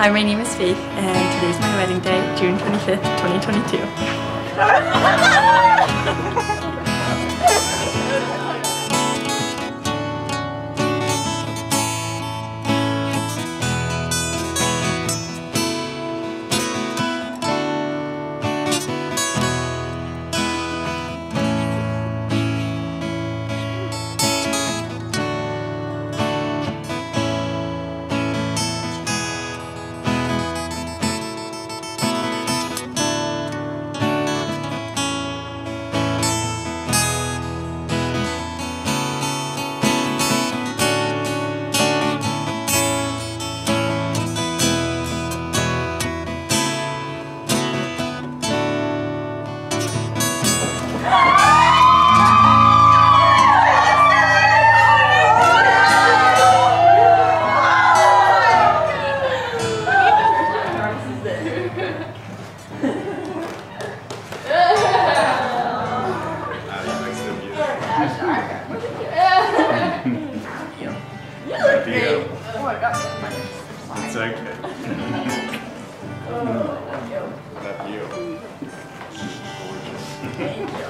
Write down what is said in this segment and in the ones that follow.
Hi, my name is Faith and today's my wedding day, June 25th, 2022. Oh my God. It's okay. Oh, love you. Love you. Thank you.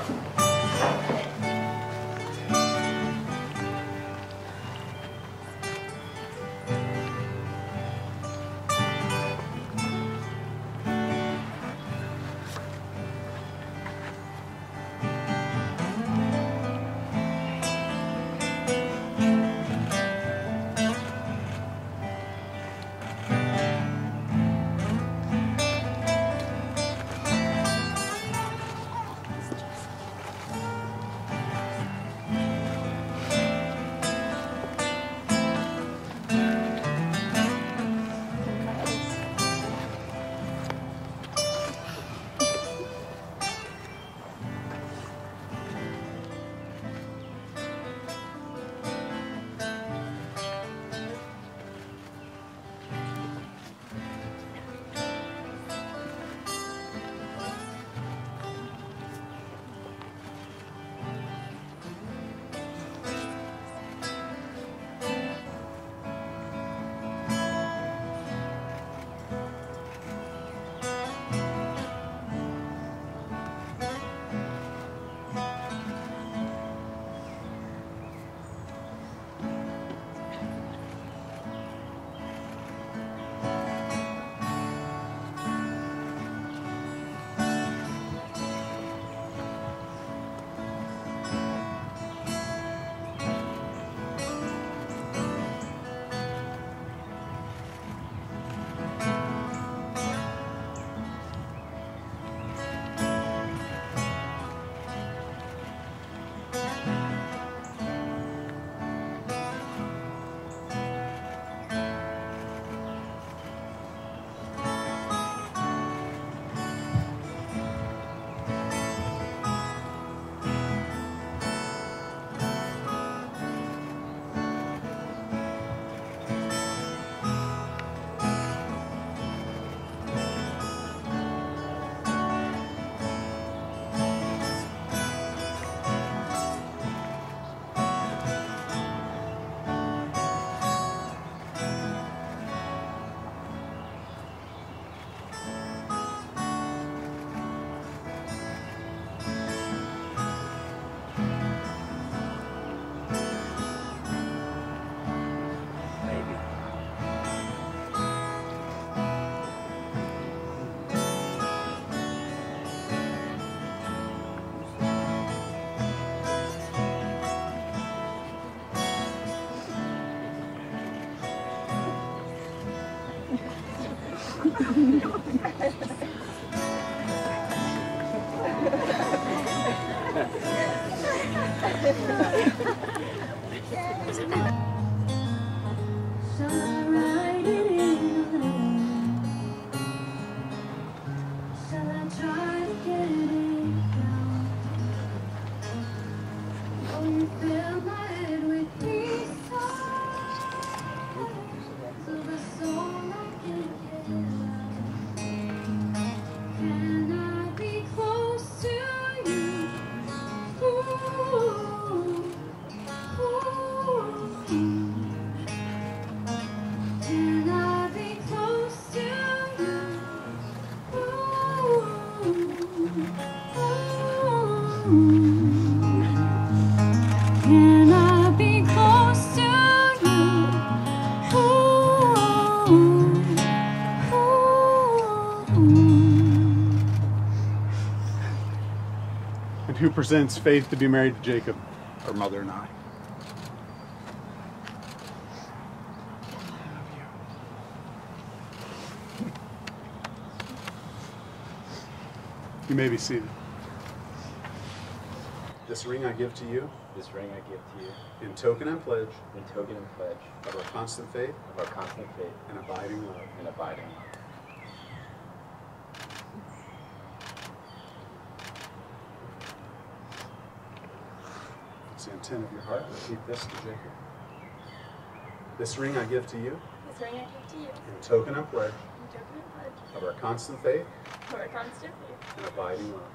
Can I be close to Can I be close to you? And who presents Faith to be married to Jacob, her mother and I? You may be seated. This ring I give to you, This ring I give to you, in token and pledge in token and pledge of our constant faith of our constant faith and abiding love. and abiding love. It's the intent of your heart. Repeat this to Jacob. This ring I give to you, This ring I give to you, in token and pledge in token and pledge of our constant faith for our constant faith and abiding love.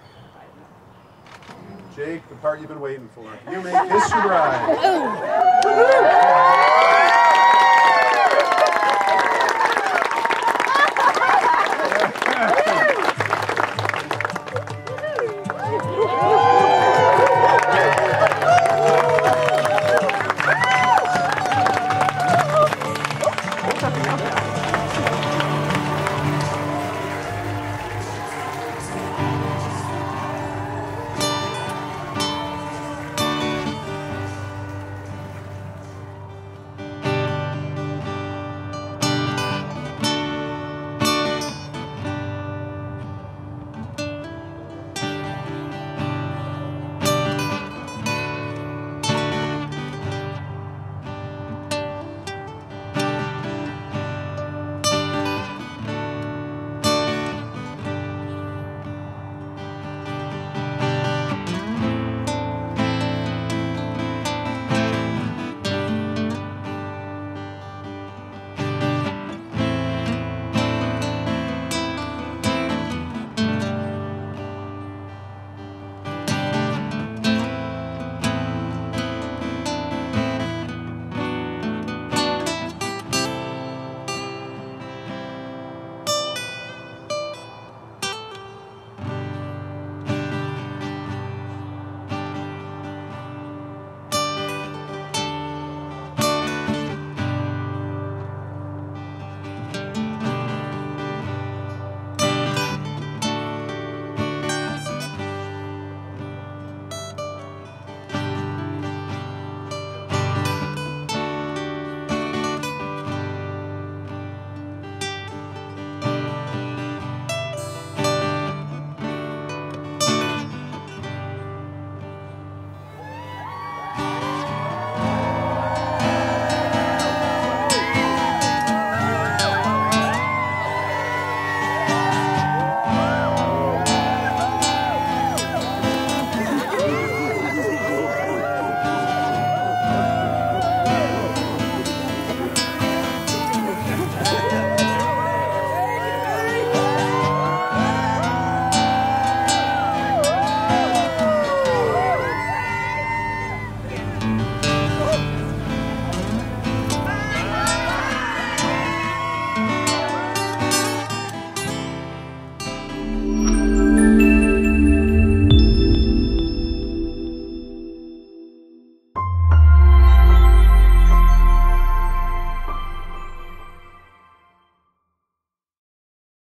and abiding love. Jake, the part you've been waiting for. You may kiss your bride.